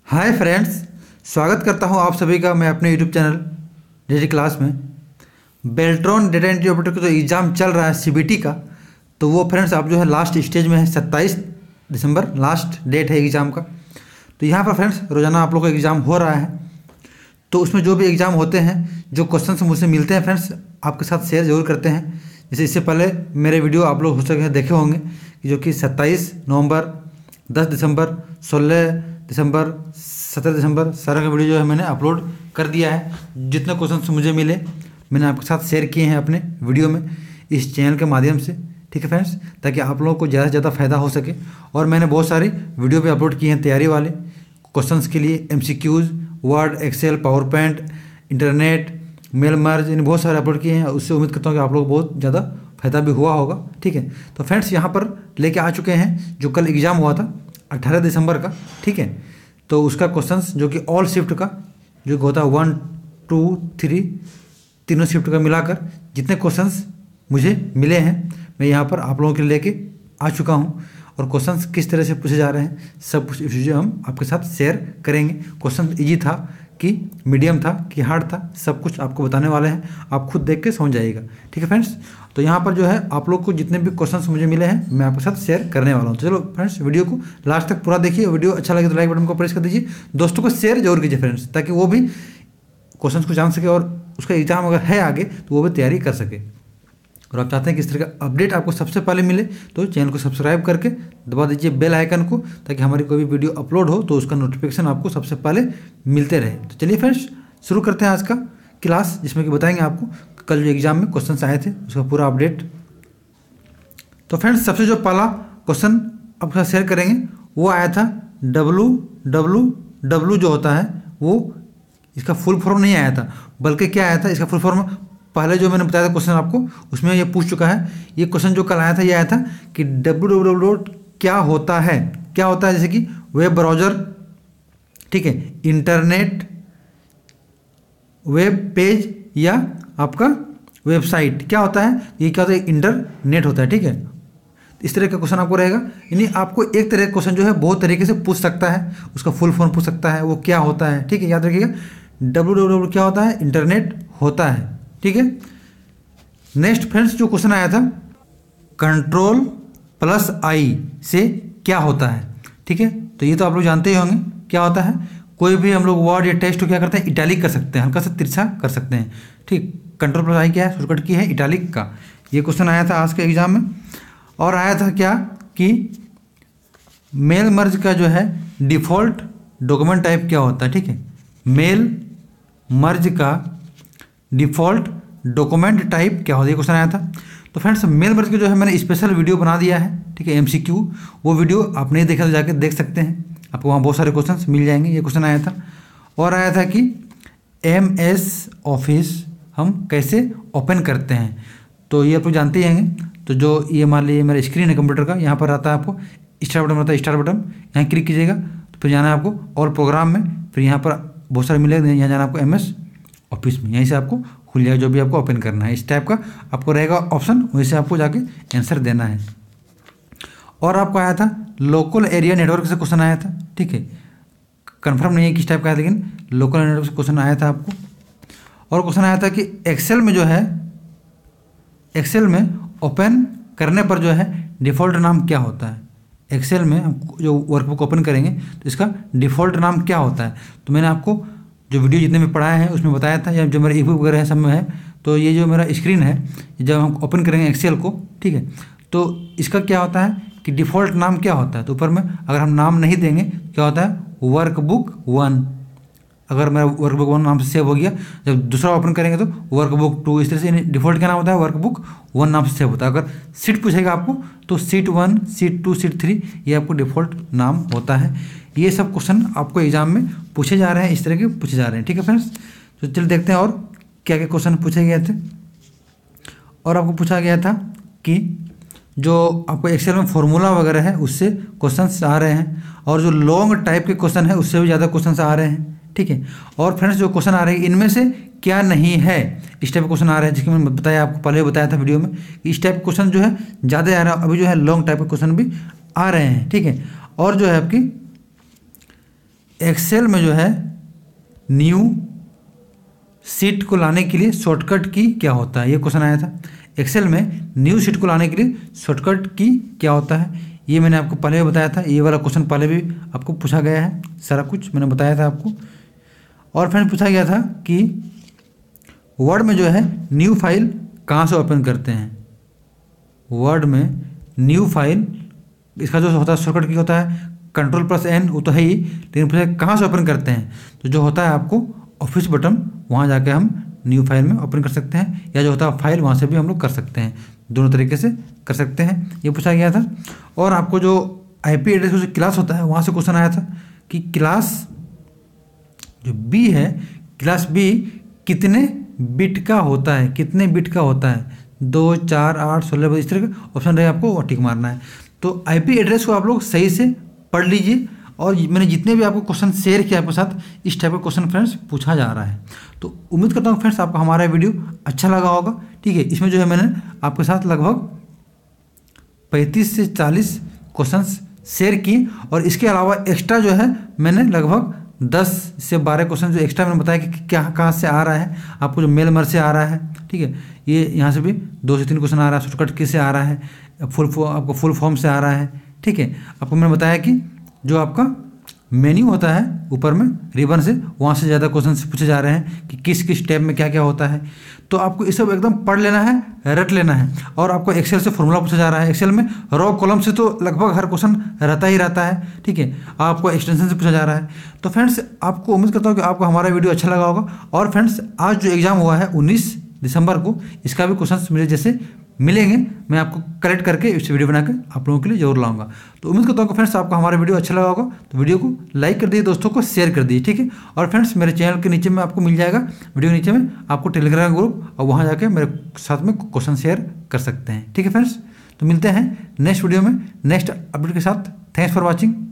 Hi friends, स्वागत करता हूं आप सभी का मैं अपने यूट्यूब चैनल डेली क्लास में। बेल्ट्रॉन डेटा एंट्री ऑपरेटर का जो एग्ज़ाम चल रहा है सीबीटी का, तो वो फ्रेंड्स आप जो है लास्ट स्टेज में है। 27 दिसंबर लास्ट डेट है एग्ज़ाम का। तो यहाँ पर फ्रेंड्स रोज़ाना आप लोग का एग्ज़ाम हो रहा है, तो उसमें जो भी एग्ज़ाम होते हैं, जो क्वेश्चन मुझसे मिलते हैं फ्रेंड्स, आपके साथ शेयर जरूर करते हैं। जैसे इससे पहले मेरे वीडियो आप लोग हो सके देखे होंगे, जो कि 27 नवंबर, 10 दिसंबर, 16 दिसंबर, 17 दिसंबर सारा का वीडियो जो है मैंने अपलोड कर दिया है। जितने क्वेश्चन मुझे मिले मैंने आपके साथ शेयर किए हैं अपने वीडियो में इस चैनल के माध्यम से। ठीक है फ्रेंड्स, ताकि आप लोगों को ज़्यादा से ज़्यादा फ़ायदा हो सके। और मैंने बहुत सारी वीडियो भी अपलोड किए हैं तैयारी वाले क्वेश्चंस के लिए, MCQs, Word, Excel, PowerPoint, internet, mail merge, इन बहुत सारे अपलोड किए हैं। उससे उम्मीद करता हूँ कि आप लोग बहुत ज़्यादा फ़ायदा भी हुआ होगा। ठीक है, तो फ्रेंड्स यहाँ पर लेके आ चुके हैं जो कल एग्ज़ाम हुआ था 18 दिसंबर का। ठीक है, तो उसका क्वेश्चंस जो कि ऑल शिफ्ट का जो होता है 1, 2, 3 तीनों शिफ्ट का मिलाकर जितने क्वेश्चंस मुझे मिले हैं मैं यहाँ पर आप लोगों के लिए लेके आ चुका हूँ। और क्वेश्चंस किस तरह से पूछे जा रहे हैं सब कुछ इस वीडियो हम आपके साथ शेयर करेंगे। क्वेश्चन इजी था कि मीडियम था कि हार्ड था, सब कुछ आपको बताने वाले हैं, आप खुद देख के समझ जाइएगा। ठीक है फ्रेंड्स, तो यहाँ पर जो है आप लोग को जितने भी क्वेश्चंस मुझे मिले हैं मैं आपके साथ शेयर करने वाला हूँ। तो चलो फ्रेंड्स वीडियो को लास्ट तक पूरा देखिए। वीडियो अच्छा लगे तो लाइक बटन को प्रेस कर दीजिए, दोस्तों को शेयर जरूर कीजिए फ्रेंड्स, ताकि वो भी क्वेश्चंस को जान सके और उसका एग्जाम अगर है आगे तो वो भी तैयारी कर सके। और आप चाहते हैं कि इस तरह का अपडेट आपको सबसे पहले मिले तो चैनल को सब्सक्राइब करके दबा दीजिए बेल आइकन को, ताकि हमारी कोई भी वीडियो अपलोड हो तो उसका नोटिफिकेशन आपको सबसे पहले मिलते रहे। तो चलिए फ्रेंड्स शुरू करते हैं आज का क्लास, जिसमें कि बताएंगे आपको कल जो एग्जाम में क्वेश्चंस आए थे उसका पूरा अपडेट। तो फ्रेंड्स सबसे जो पहला क्वेश्चन आपके साथ शेयर करेंगे वो आया था WWW जो होता है वो इसका फुल फॉर्म नहीं आया था, बल्कि क्या आया था इसका फुल फॉर्म पहले जो मैंने बताया था क्वेश्चन आपको उसमें ये पूछ चुका है। ये क्वेश्चन जो कल आया था ये आया था कि WWW क्या होता है। क्या होता है जैसे कि वेब ब्राउज़र, ठीक है, इंटरनेट, वेब पेज या आपका वेबसाइट। क्या होता है ये, क्या होता है, इंटरनेट होता है। ठीक है, इस तरह का क्वेश्चन आपको रहेगा। यानी आपको एक तरह का क्वेश्चन जो है बहुत तरीके से पूछ सकता है, उसका फुल फॉर्म पूछ सकता है, वो क्या होता है। ठीक है, याद रखिएगा WWW क्या होता है, इंटरनेट होता है। ठीक है, नेक्स्ट फ्रेंड्स जो क्वेश्चन आया था Ctrl+I से क्या होता है। ठीक है, तो ये तो आप लोग जानते ही होंगे क्या होता है। कोई भी हम लोग वर्ड या टेक्स्ट को क्या करते हैं, इटैलिक कर सकते हैं, हल्का सा तिरछा कर सकते हैं। ठीक, Ctrl+I क्या है, शॉर्टकट की है इटैलिक का। ये क्वेश्चन आया था आज के एग्जाम में। और आया था क्या कि मेल मर्ज का जो है डिफ़ॉल्ट डॉक्यूमेंट टाइप क्या होता है। ठीक है, मेल मर्ज का डिफ़ॉल्ट डॉक्यूमेंट टाइप क्या होता है, ये क्वेश्चन आया था। तो फ्रेंड्स मेल मर्ज के जो है मैंने स्पेशल वीडियो बना दिया है। ठीक है, MCQ, वो वीडियो आप नहीं देखा तो जाके देख सकते हैं, आपको वहाँ बहुत सारे क्वेश्चंस मिल जाएंगे। ये क्वेश्चन आया था। और आया था कि MS ऑफिस हम कैसे ओपन करते हैं, तो ये आप लोग जानते ही होंगे। तो जो ये मान लीजिए मेरा स्क्रीन है कंप्यूटर का, यहाँ पर आता है आपको स्टार बटन, रहता है स्टार बटन, यहाँ क्लिक कीजिएगा तो फिर जाना है आपको और प्रोग्राम में, फिर यहाँ पर बहुत सारे मिलेगा, यहाँ जाना आपको MS ऑफिस में, यहीं से आपको खुल जाएगा जो भी आपको ओपन करना है। इस टाइप का आपको रहेगा ऑप्शन, वहीं से आपको जाके आंसर देना है। और आपको आया था लोकल एरिया नेटवर्क से क्वेश्चन आया था। ठीक है, कंफर्म नहीं है किस टाइप का है, लेकिन लोकल नेटवर्क से क्वेश्चन आया था आपको। और क्वेश्चन आया था कि एक्सेल में जो है, एक्सेल में ओपन करने पर जो है डिफ़ॉल्ट नाम क्या होता है। एक्सेल में हम जो वर्कबुक ओपन करेंगे तो इसका डिफ़ॉल्ट नाम क्या होता है। तो मैंने आपको जो वीडियो जितने भी पढ़ाया है उसमें बताया था, या जो मेरा ई-बुक वगैरह है सब में है। तो ये जो मेरा स्क्रीन है जब हम ओपन करेंगे एक्सेल को, ठीक है, तो इसका क्या होता है कि डिफ़ॉल्ट नाम क्या होता है। तो ऊपर में अगर हम नाम नहीं देंगे क्या होता है, वर्कबुक 1। अगर मेरा वर्कबुक 1 नाम से सेव हो गया, जब दूसरा ओपन करेंगे तो वर्कबुक 2, इस तरह से डिफ़ॉल्ट क्या नाम होता है, वर्कबुक 1 नाम से सेव होता है। अगर सीट पूछेगा आपको तो सीट 1, सीट 2, सीट 3 ये आपको डिफ़ॉल्ट नाम होता है। ये सब क्वेश्चन आपको एग्जाम में पूछे जा रहे हैं, इस तरह के पूछे जा रहे हैं। ठीक है फ्रेंड्स, तो चलिए देखते हैं और क्या क्या क्वेश्चन पूछे गए थे। और आपको पूछा गया था कि जो आपको एक्सेल में फॉर्मूला वगैरह है उससे क्वेश्चंस आ रहे हैं, और जो लॉन्ग टाइप के क्वेश्चन है उससे भी ज़्यादा क्वेश्चंस आ रहे हैं। ठीक है, और फ्रेंड्स जो क्वेश्चन आ रहे हैं इनमें से क्या नहीं है, इस टाइप के क्वेश्चन आ रहे हैं, जिसकी मैंने बताया आपको पहले बताया था वीडियो में कि इस टाइप के क्वेश्चन जो है ज़्यादा आ रहा है। अभी जो है लॉन्ग टाइप के क्वेश्चन भी आ रहे हैं। ठीक है, और जो है आपकी एक्सेल में जो है न्यू शीट को लाने के लिए शॉर्टकट की क्या होता है, ये क्वेश्चन आया था। एक्सेल में न्यू शीट को लाने के लिए शॉर्टकट की क्या होता है, ये मैंने आपको पहले भी बताया था। ये वाला क्वेश्चन पहले भी आपको पूछा गया है, सारा कुछ मैंने बताया था आपको। और फ्रेंड पूछा गया था कि वर्ड में जो है न्यू फाइल कहाँ से ओपन करते हैं। वर्ड में न्यू फाइल, इसका जो होता है शॉर्टकट की होता है Ctrl+N, वो तो है ही, लेकिन फिर कहाँ से ओपन करते हैं, तो जो होता है आपको ऑफिस बटन, वहाँ जाके हम न्यू फाइल में ओपन कर सकते हैं, या जो होता है फाइल वहाँ से भी हम लोग कर सकते हैं, दोनों तरीके से कर सकते हैं, ये पूछा गया था। और आपको जो IP एड्रेस जो क्लास होता है वहाँ से क्वेश्चन आया था कि क्लास जो B है, क्लास B कितने बिट का होता है, कितने बिट का होता है, 2, 4, 8, 16, इस तरह का ऑप्शन रहे, आपको वो टिक मारना है। तो IP एड्रेस को आप लोग सही से पढ़ लीजिए। और मैंने जितने भी आपको क्वेश्चन शेयर किया आपके साथ, इस टाइप का क्वेश्चन फ्रेंड्स पूछा जा रहा है। तो उम्मीद करता हूँ फ्रेंड्स आपको हमारा वीडियो अच्छा लगा होगा। ठीक है, इसमें जो है मैंने आपके साथ लगभग 35 से 40 क्वेश्चंस शेयर किए, और इसके अलावा एक्स्ट्रा जो है मैंने लगभग 10 से 12 क्वेश्चन जो एक्स्ट्रा मैंने बताया कि क्या कहाँ से आ रहा है, आपको जो मेल मर से आ रहा है। ठीक है, ये यहाँ से भी 2 से 3 क्वेश्चन आ रहा है, शॉर्टकट की से आ रहा है, आपको फुल फॉर्म से आ रहा है। ठीक है, आपको मैंने बताया कि जो आपका मेन्यू होता है ऊपर में रिबन से, वहाँ से ज़्यादा क्वेश्चन पूछे जा रहे हैं कि किस किस टैब में क्या क्या होता है। तो आपको ये सब एकदम पढ़ लेना है, रट लेना है। और आपको एक्सेल से फॉर्मूला पूछा जा रहा है, एक्सेल में रॉ कॉलम से तो लगभग हर क्वेश्चन रहता ही रहता है। ठीक है, आपको एक्सटेंशन से पूछा जा रहा है। तो फ्रेंड्स आपको उम्मीद करता हूँ कि आपको हमारा वीडियो अच्छा लगा होगा। और फ्रेंड्स आज जो एग्ज़ाम हुआ है 19 दिसंबर को, इसका भी क्वेश्चन मेरे जैसे मिलेंगे, मैं आपको कलेक्ट करके इस वीडियो बनाकर आप लोगों के लिए जरूर लाऊंगा। तो उम्मीद करता हूँ फ्रेंड्स आपको हमारा वीडियो अच्छा लगा होगा। तो वीडियो को लाइक कर दिए, दोस्तों को शेयर कर दिए। ठीक है, और फ्रेंड्स मेरे चैनल के नीचे में आपको मिल जाएगा, वीडियो के नीचे में आपको टेलीग्राम ग्रुप, और वहाँ जाके मेरे साथ में क्वेश्चन शेयर कर सकते हैं। ठीक है फ्रेंड्स, तो मिलते हैं नेक्स्ट वीडियो में नेक्स्ट अपडेट के साथ। Thanks for watching.